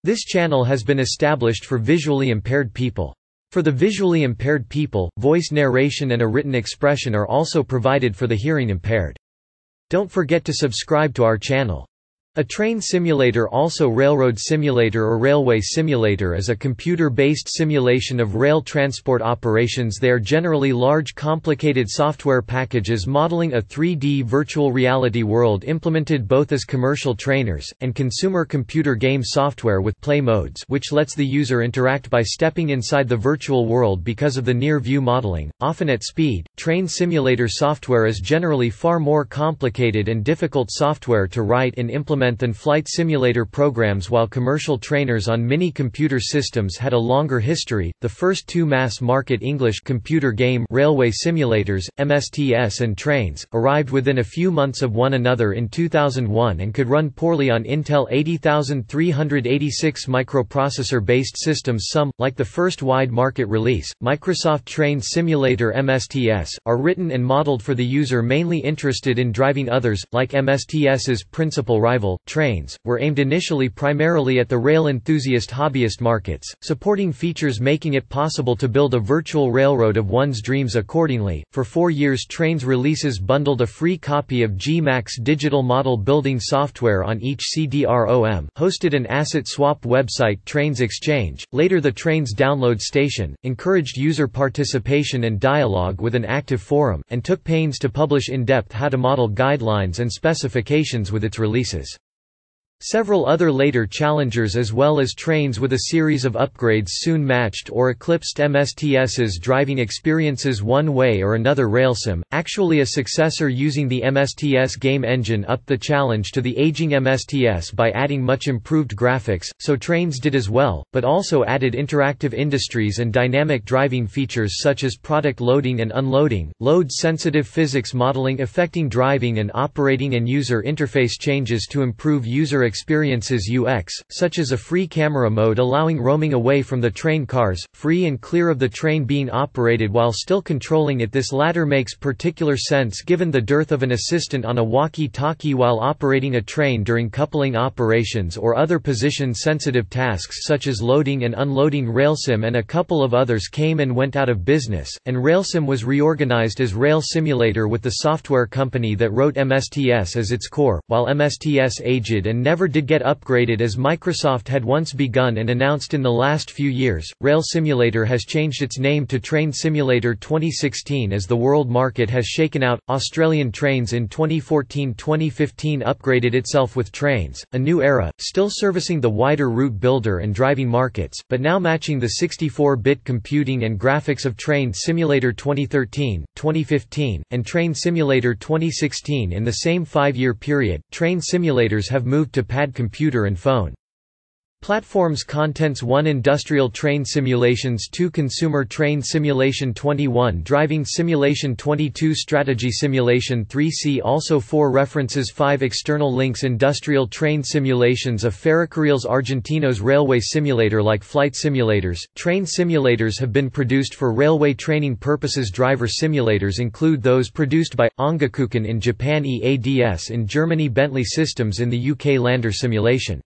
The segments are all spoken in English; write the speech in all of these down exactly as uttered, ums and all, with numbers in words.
This channel has been established for visually impaired people. For the visually impaired people, voice narration and a written expression are also provided for the hearing impaired. Don't forget to subscribe to our channel. A train simulator, also railroad simulator or railway simulator, is a computer-based simulation of rail transport operations. They are generally large, complicated software packages modeling a three D virtual reality world implemented both as commercial trainers, and consumer computer game software with play modes, which lets the user interact by stepping inside the virtual world because of the near-view modeling, often at speed. Train simulator software is generally far more complicated and difficult software to write and implement than flight simulator programs, while commercial trainers on mini-computer systems had a longer history. The first two mass-market English computer game railway simulators, M S T S and Trains, arrived within a few months of one another in two thousand one and could run poorly on Intel eighty three eighty-six microprocessor-based systems. Some, like the first wide-market release, Microsoft Train Simulator M S T S, are written and modeled for the user mainly interested in driving. Others, like MSTS's principal rival, Trains, were aimed initially primarily at the rail enthusiast hobbyist markets, supporting features making it possible to build a virtual railroad of one's dreams accordingly. For four years, Trains releases bundled a free copy of G MAX digital model building software on each C D ROM, hosted an asset swap website, Trains Exchange, later the Trains download station, encouraged user participation and dialogue with an active forum, and took pains to publish in-depth how-to-model guidelines and specifications with its releases. Several other later challengers as well as Trains with a series of upgrades soon matched or eclipsed MSTS's driving experiences one way or another. Railsim, actually a successor using the M S T S game engine, upped the challenge to the aging M S T S by adding much improved graphics, so Trains did as well, but also added interactive industries and dynamic driving features such as product loading and unloading, load-sensitive physics modeling affecting driving and operating, and user interface changes to improve user experiences U X, such as a free camera mode allowing roaming away from the train cars, free and clear of the train being operated while still controlling it. This latter makes particular sense given the dearth of an assistant on a walkie-talkie while operating a train during coupling operations or other position-sensitive tasks such as loading and unloading. Railsim and a couple of others came and went out of business, and Railsim was reorganized as Rail Simulator with the software company that wrote M S T S as its core, while M S T S aged and never did get upgraded as Microsoft had once begun and announced in the last few years. Rail Simulator has changed its name to Train Simulator twenty sixteen as the world market has shaken out. Australian Trains in twenty fourteen twenty fifteen upgraded itself with Trains, a new era, still servicing the wider route builder and driving markets, but now matching the sixty-four bit computing and graphics of Train Simulator twenty thirteen, twenty fifteen, and Train Simulator twenty sixteen. In the same five-year period, train simulators have moved to pad computer and phone platforms. Contents: one Industrial Train Simulations, two Consumer Train Simulation, twenty-one Driving Simulation, twenty-two Strategy Simulation, three See also four References, five External links. Industrial Train Simulations, a Ferrocarriles Argentinos railway simulator. Like flight simulators, train simulators have been produced for railway training purposes. Driver simulators include those produced by Ongakukan in Japan, E A D S in Germany, Bentley Systems in the U K, Lander Simulation.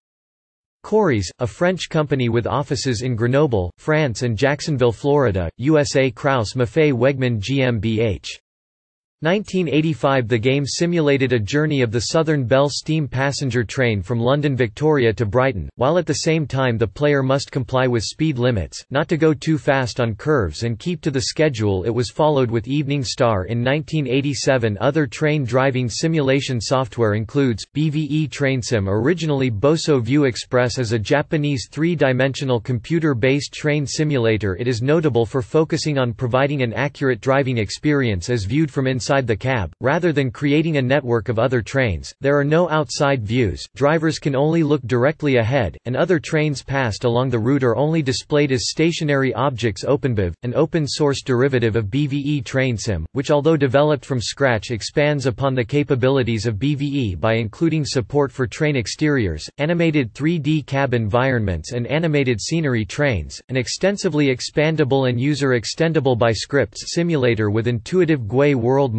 Coris, a French company with offices in Grenoble, France and Jacksonville, Florida, U S A. Krauss Maffei Wegmann GmbH. nineteen eighty-five The game simulated a journey of the Southern Belle steam passenger train from London Victoria to Brighton, while at the same time the player must comply with speed limits, not to go too fast on curves and keep to the schedule. It was followed with Evening Star in nineteen eighty-seven. Other train driving simulation software includes B V E Trainsim. Originally Boso View Express is a Japanese three-dimensional computer-based train simulator. It is notable for focusing on providing an accurate driving experience as viewed from inside the cab, rather than creating a network of other trains. There are no outside views, drivers can only look directly ahead, and other trains passed along the route are only displayed as stationary objects. OpenBiv, an open-source derivative of B V E Trainsim, which although developed from scratch expands upon the capabilities of B V E by including support for train exteriors, animated three D cab environments and animated scenery trains, an extensively expandable and user-extendable by scripts simulator with intuitive G U I world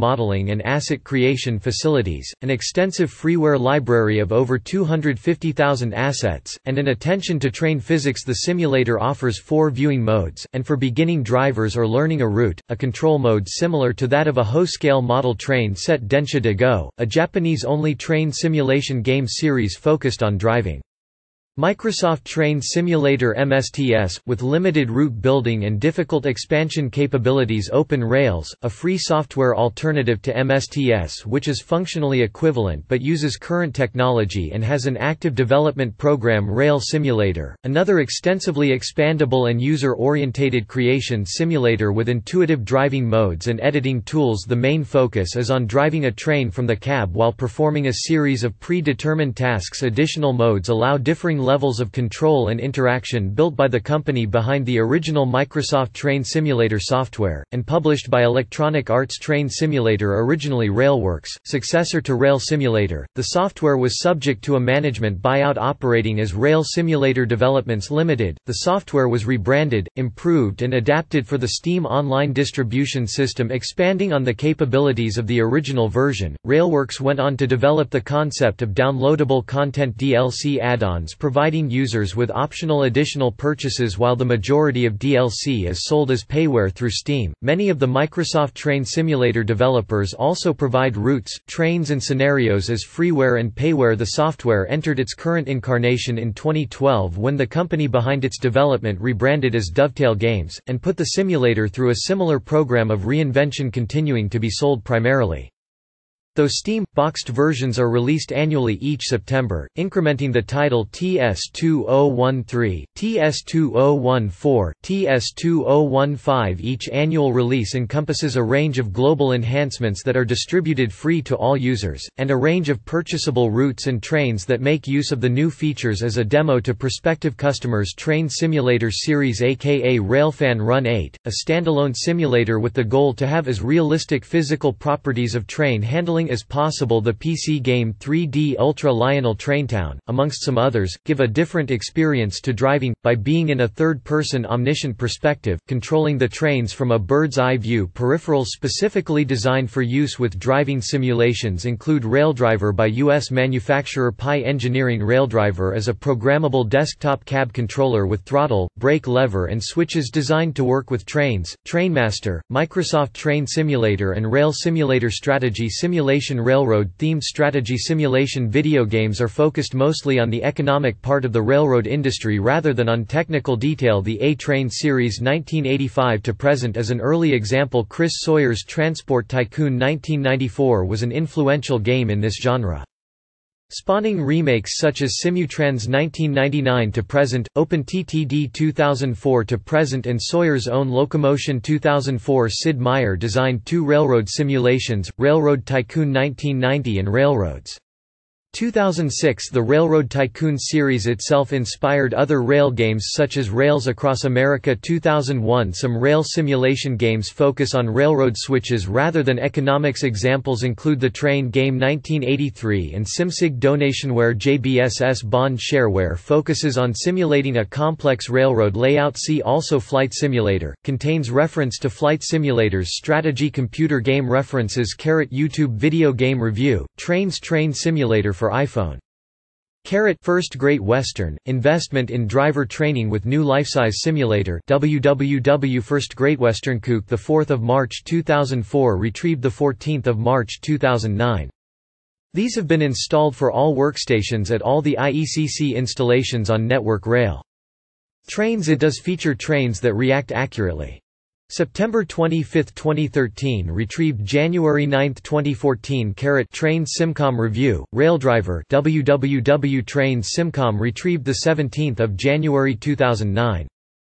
modeling and asset creation facilities, an extensive freeware library of over two hundred fifty thousand assets, and an attention to train physics. The simulator offers four viewing modes, and for beginning drivers or learning a route, a control mode similar to that of a Ho-scale model train set Densha de Go, a Japanese-only train simulation game series focused on driving. Microsoft Train Simulator M S T S, with limited route building and difficult expansion capabilities. Open Rails, a free software alternative to M S T S which is functionally equivalent but uses current technology and has an active development program. Rail Simulator, another extensively expandable and user-orientated creation simulator with intuitive driving modes and editing tools. The main focus is on driving a train from the cab while performing a series of predetermined tasks. Additional modes allow differing levels of control and interaction. Built by the company behind the original Microsoft Train Simulator software, and published by Electronic Arts. Train Simulator, originally Railworks, successor to Rail Simulator, the software was subject to a management buyout. Operating as Rail Simulator Developments Limited, the software was rebranded, improved and adapted for the Steam Online distribution system, expanding on the capabilities of the original version. Railworks went on to develop the concept of downloadable content D L C add-ons, providing users with optional additional purchases, while the majority of D L C is sold as payware through Steam. Many of the Microsoft Train Simulator developers also provide routes, trains and scenarios as freeware and payware. The software entered its current incarnation in twenty twelve when the company behind its development rebranded as Dovetail Games, and put the simulator through a similar program of reinvention, continuing to be sold primarily. Though Steam-boxed versions are released annually each September, incrementing the title T S two thousand thirteen, T S two thousand fourteen, T S two thousand fifteen. Each annual release encompasses a range of global enhancements that are distributed free to all users, and a range of purchasable routes and trains that make use of the new features as a demo to prospective customers. Train Simulator Series, aka Railfan Run eight, a standalone simulator with the goal to have as realistic physical properties of train handling as possible. The P C game three D Ultra Lionel Traintown, amongst some others, give a different experience to driving, by being in a third-person omniscient perspective, controlling the trains from a bird's-eye view. Peripherals specifically designed for use with driving simulations include Raildriver by U S manufacturer Pi Engineering. Raildriver is a programmable desktop cab controller with throttle, brake lever and switches designed to work with trains. Trainmaster, Microsoft Train Simulator and Rail Simulator Strategy Simulation. Railroad-themed strategy simulation video games are focused mostly on the economic part of the railroad industry rather than on technical detail. The A-Train series nineteen eighty-five to present is an early example. Chris Sawyer's Transport Tycoon nineteen ninety-four was an influential game in this genre. Spawning remakes such as Simutrans nineteen ninety-nine to present, OpenTTD two thousand four to present and Sawyer's own Locomotion two thousand four. Sid Meier designed two railroad simulations, Railroad Tycoon nineteen ninety and Railroads two thousand six. The Railroad Tycoon series itself inspired other rail games such as Rails Across America two thousand one. Some rail simulation games focus on railroad switches rather than economics. Examples include the Train Game nineteen eighty-three and SimSig. Donationware J B S S Bond Shareware focuses on simulating a complex railroad layout. See also Flight Simulator, contains reference to flight simulators. Strategy computer game references. YouTube video game review, Trains Train Simulator for iPhone. Carrot First Great Western, investment in driver training with new lifesize simulator. W W W First Great Western. Cook the fourth of March two thousand four, retrieved the fourteenth of March two thousand nine. These have been installed for all workstations at all the I E C C installations on Network Rail. Trains. It does feature trains that react accurately. September twenty-fifth twenty thirteen, retrieved January ninth twenty fourteen. Carrot Train Simcom review, Raildriver. W W W Train Simcom, retrieved the seventeenth of January two thousand nine.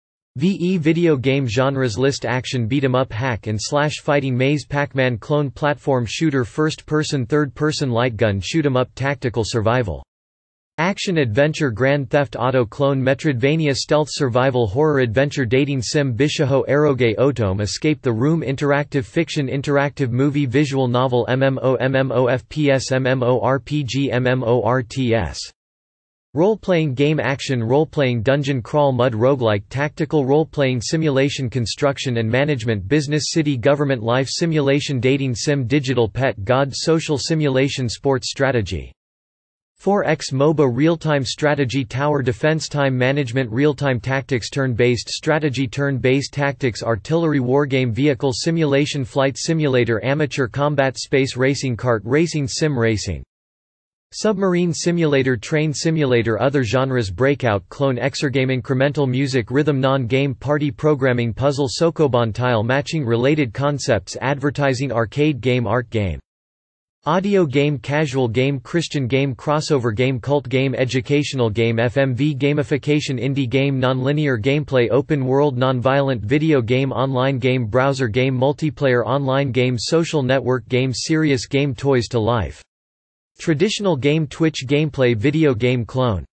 V E Video game genres list: action beat 'em up, hack and slash, fighting, maze, Pac-Man clone, platform shooter, first person, third person, light gun, shoot 'em up, tactical, survival. Action adventure, Grand Theft Auto clone, Metroidvania, stealth, survival, horror, adventure, dating sim, Bishojo, eroge, otome, escape the room, interactive fiction, interactive movie, visual novel, M M O, M M O F P S, M M O R P G, M M O R T S. Role-playing game action role-playing dungeon crawl mud roguelike tactical role-playing simulation construction and management business city government life simulation dating sim digital pet god social simulation sports strategy four X MOBA real-time strategy tower defense time management real-time tactics turn-based strategy turn-based tactics artillery wargame vehicle simulation flight simulator amateur combat space racing kart racing sim racing submarine simulator train simulator other genres breakout clone exergame incremental music rhythm non-game party programming puzzle sokoban tile matching related concepts advertising arcade game art game audio game casual game Christian game crossover game cult game educational game F M V gamification indie game nonlinear gameplay open world nonviolent video game online game browser game multiplayer online game social network game serious game toys to life traditional game Twitch gameplay video game clone